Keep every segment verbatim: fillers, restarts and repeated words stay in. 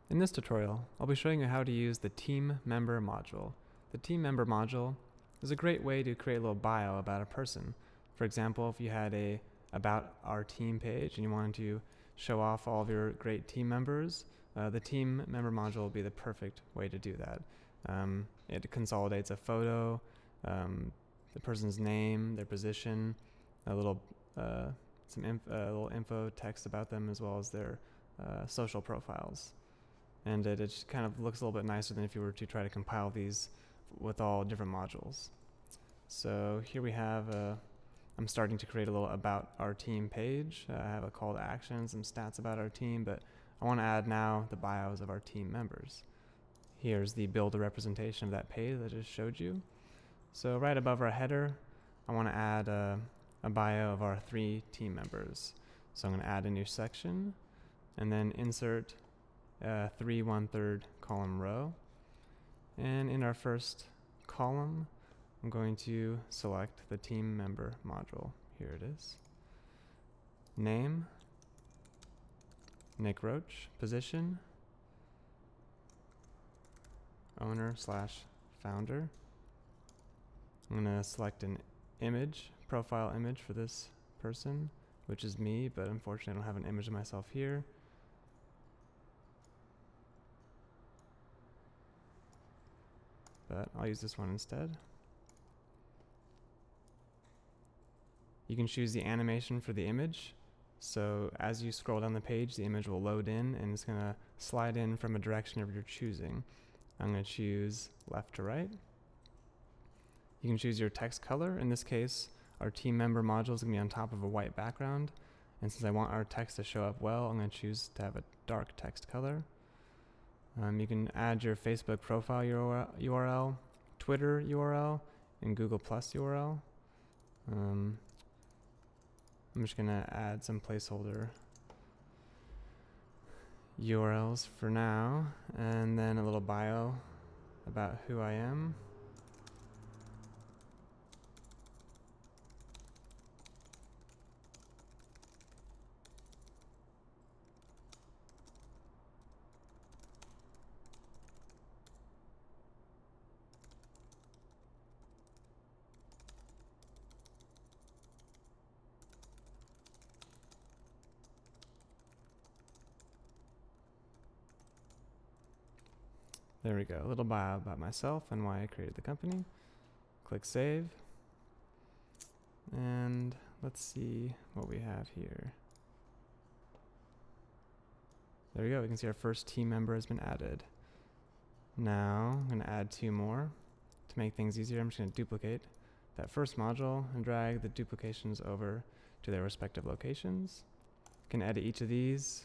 In this tutorial, I'll be showing you how to use the Team Member module. The Team Member module is a great way to create a little bio about a person. For example, if you had a About Our Team page and you wanted to show off all of your great team members, uh, the Team Member module will be the perfect way to do that. Um, it consolidates a photo, um, the person's name, their position, a little uh, some inf uh, little info text about them, as well as their uh, social profiles. And it, it just kind of looks a little bit nicer than if you were to try to compile these with all different modules. So here we have, a, I'm starting to create a little About Our Team page. Uh, I have a call to action, some stats about our team, but I want to add now the bios of our team members. Here's the build a representation of that page that I just showed you. So right above our header, I want to add a, a bio of our three team members. So I'm going to add a new section and then insert Uh, three one-third column row, and in our first column I'm going to select the team member module. Here it is. Name, Nick Roach. Position, owner slash founder. I'm going to select an image, profile image for this person, which is me, but unfortunately I don't have an image of myself here. But I'll use this one instead. You can choose the animation for the image. So as you scroll down the page, the image will load in and it's going to slide in from a direction of your choosing. I'm going to choose left to right. You can choose your text color. In this case, our team member module is going to be on top of a white background. And since I want our text to show up well, I'm going to choose to have a dark text color. Um, you can add your Facebook profile U R L, Twitter U R L, and Google Plus U R L. Um, I'm just going to add some placeholder U R Ls for now, and then a little bio about who I am. There we go, a little bio about myself and why I created the company. Click Save. And let's see what we have here. There we go, we can see our first team member has been added. Now I'm going to add two more. To make things easier, I'm just going to duplicate that first module and drag the duplications over to their respective locations. You can edit each of these.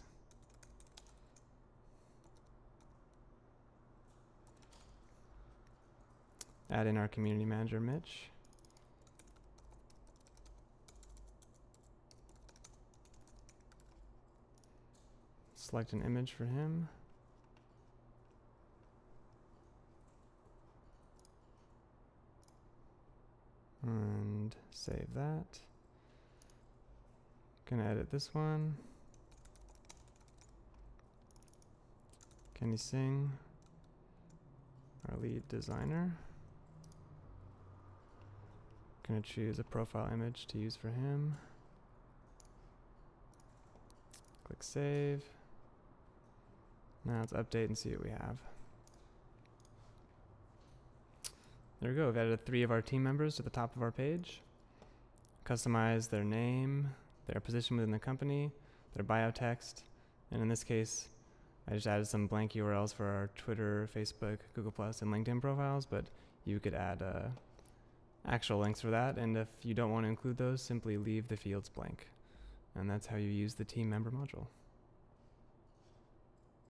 Add in our community manager, Mitch. Select an image for him. And save that. Gonna edit this one. Kenny Singh, our lead designer. Gonna choose a profile image to use for him. Click Save. Now let's update and see what we have. There we go, we've added three of our team members to the top of our page. Customize their name, their position within the company, their bio text, and in this case, I just added some blank U R Ls for our Twitter, Facebook, Google Plus, and LinkedIn profiles, but you could add uh, actual links for that, and if you don't want to include those, simply leave the fields blank. And that's how you use the team member module.